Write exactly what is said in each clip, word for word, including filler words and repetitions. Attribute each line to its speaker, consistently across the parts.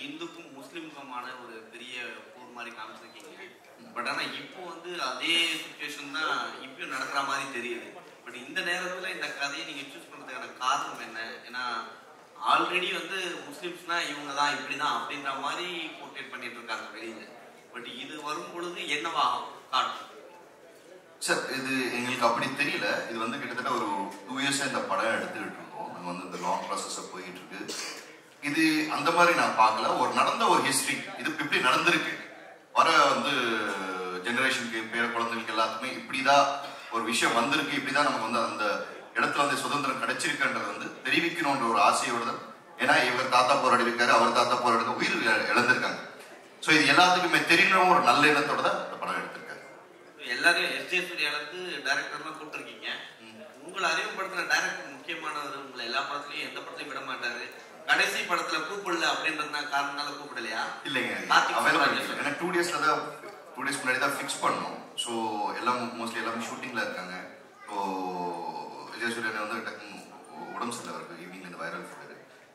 Speaker 1: இந்துக்கும் முஸ்லிமுக்குமான ஒரு பெரிய போர் மாதிரி காமிச்சிருக்கீங்க. பட் ஆனா இப்போ வந்து அதே சுச்சுவேஷன் தான் இப்பயும் நடக்கிற மாதிரி தெரியுது. பட் இந்த நேரத்துல இந்த கதையை நீங்க சூஸ் பண்றதுக்கான காரணம் என்ன? ஏன்னா ஆல்ரெடி வந்து முஸ்லிம்ஸ்னா இவங்க தான் இப்படிதான் அப்படின்ற மாதிரி போர்ட்ரேட் பண்ணிட்டு இருக்காங்க வெளியில. பட் இது வரும் பொழுது என்னவா காட்டும்
Speaker 2: சார்? இது எங்களுக்கு அப்படி தெரியல. இது வந்து கிட்டத்தட்ட ஒரு டூ இயர்ஸா இந்த படம் எடுத்துக்கிட்டு இருக்கோம். நம்ம வந்து இந்த லாங் ப்ராசஸை போயிட்டு இருக்கு. இது அந்த மாதிரி நான் பார்க்கல. ஒரு நடந்த ஒரு ஹிஸ்டரி இது இப்படி நடந்திருக்கு. வர வந்து ஜெனரேஷனுக்கு பேர குழந்தைகளுக்கு எல்லாத்துக்குமே இப்படிதான் ஒரு விஷயம் வந்திருக்கு, இப்படிதான் நமக்கு வந்து அந்த இடத்துல வந்து சுதந்திரம் கிடைச்சிருக்குன்றது வந்து தெரிவிக்கணும்ன்ற ஒரு ஆசையோட தான். ஏன்னா இவர் தாத்தா போராடி இருக்காரு, அவர் தாத்தா போராடி உயிர் இழந்திருக்காங்க. ஸோ இது எல்லாத்துக்குமே தெரியணும் ஒரு நல்ல எண்ணத்தோட தான் இந்த படம் எடுத்திருக்காரு.
Speaker 1: எல்லாரையும் எஸ் ஜே சூர்யாவுக்கு டைரக்டர்லாம் கூப்பிட்டுருக்கீங்க. உங்களை அறிமுகப்படுத்துற டைரக்டர் முக்கியமானவர். உங்களை எல்லா படத்துலையும் எந்த படத்தையும் விட மாட்டாரு. கடைசி படத்துல கூப்பிடல அப்படின்றதுனால காரணனால கூப்பிடலையா?
Speaker 2: இல்லைங்க, ஏன்னா டூ டேஸ்ல தான் டூ டேஸ் முன்னாடி தான் ஃபிக்ஸ் பண்ணோம். ஸோ எல்லாம் மோஸ்ட்லி எல்லாமே ஷூட்டிங்ல இருக்காங்க. ஸோ விஜய் சூரியன் வந்து டக்குன்னு உடம்பு சரியில்லை அவருக்கு. ஈவினிங் இந்த வைரல் ஃபீவர்.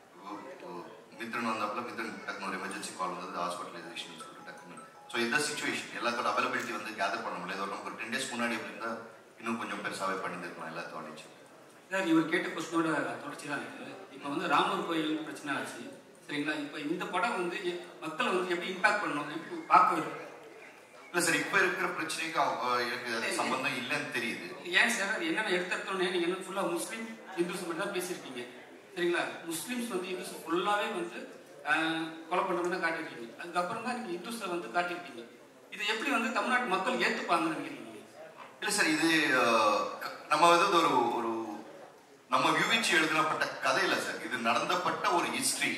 Speaker 2: மித்ரன் வந்தாப்புல மித்ரன் டக்குனு ஒரு எமர்ஜென்சி கால் வந்தது, ஹாஸ்பிட்டலைசேஷன் சொல்லிட்டு டக்குன்னு. ஸோ இந்த சுச்சுவேஷன் எல்லாத்தோட அவைலபிலிட்டி வந்து கேதர் பண்ண முடியாது. ஒரு நமக்கு ஒரு டென் டேஸ் முன்னாடி அப்படின்னா இன்னும் கொஞ்சம் பெருசாகவே பண்ணியிருக்கலாம் எல்லாத்தோடையும்.
Speaker 3: சார் இவர் கேட்ட கொஸ்டினோட தொடர்ச்சி தான் இருக்குது. இப்போ வந்து ராமர் கோயில் பிரச்சனை ஆச்சு சரிங்களா? இப்போ இந்த படம் வந்து மக்களை வந்து எப்படி இம்பாக்ட் பண்ணணும், எப்படி பார்க்க வரும்?
Speaker 2: இல்லை சார், இப்போ இருக்கிற பிரச்சனைக்கு எனக்கு சம்பந்தம் இல்லைன்னு தெரியுது.
Speaker 3: ஏன் சார் அது என்னென்ன எடுத்துட்டோன்னே நீங்கள் என்ன ஃபுல்லாக முஸ்லீம் இந்துஸ் மட்டும் தான் பேசியிருக்கீங்க சரிங்களா? முஸ்லீம்ஸ் வந்து இந்துஸ் ஃபுல்லாகவே வந்து கொலை பண்ணுறதுன்னு காட்டியிருக்கீங்க. அதுக்கப்புறம் தான் நீங்கள் இந்துஸை வந்து காட்டியிருக்கீங்க. இதை எப்படி வந்து தமிழ்நாட்டு மக்கள் ஏற்றுப்பாங்கன்னு நினைக்கிறீங்க?
Speaker 2: இல்லை சார், இது நம்ம வந்து ஒரு ஒரு நம்ம யூகிச்சு எழுதப்பட்ட கதை இல்லை சார். இது நடந்தப்பட்ட ஒரு ஹிஸ்டரி.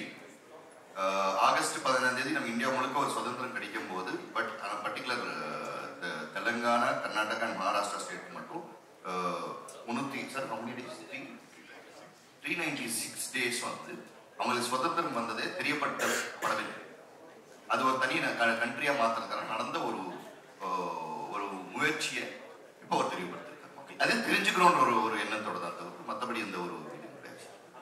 Speaker 2: ஆகஸ்ட் பதினாறாம் தேதி நம்ம இந்தியா முழுக்க ஒரு சுதந்திரம் கிடைக்கும் போது, but particular Telangana, Karnataka and Maharashtra state மட்டும் முன்னூத்தி சார் three three ninety six days வந்து அவங்களுக்கு சுதந்திரம் வந்ததே தெரியப்பட்ட படவில்லை. அது ஒரு தனி கண்ட்ரியா மாத்திரக்கான நடந்த ஒரு ஒரு முயற்சியை இப்போ ஒரு தெரியப்படுத்திருக்காங்க. அதே தெரிஞ்சுக்கணும்ன்ற ஒரு ஒரு எண்ணத்தோட தான் தவிர மற்றபடி இந்த ஒரு